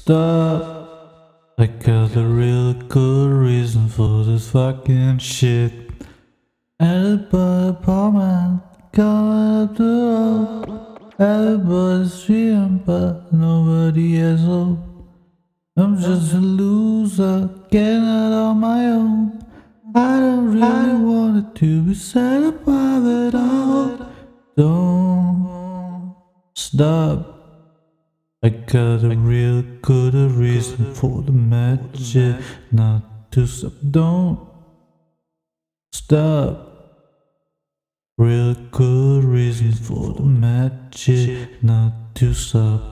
Stop. I got a real good reason for this fucking shit. Everybody pour man coming up the road. Everybody's dreaming but nobody has hope. I'm just a loser, getting out on my own. I don't really want it to be said about it all. Don't stop. I got a real good reason for the magic not to stop. Don't stop. Real good reason for the magic not to stop.